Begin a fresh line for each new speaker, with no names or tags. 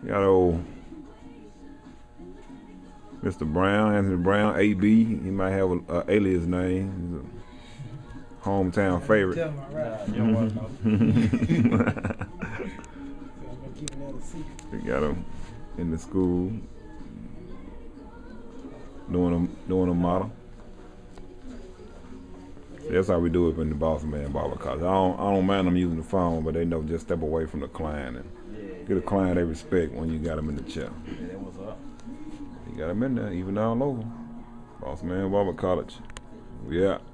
Got old Mr. Brown, Anthony Brown, AB. He might have a alias name. He's a hometown favorite.
Tell him all right. You don't want to know. I'm keeping that a secret.
We got him in the school doing a model. That's how we do it in the Bos-man Barber College. I don't mind them using the phone, but they know just step away from the client and get a client they respect when you got them in the chair.
Yeah, that was up.
You got them in there, even all over. Bos-man Barber College. We out.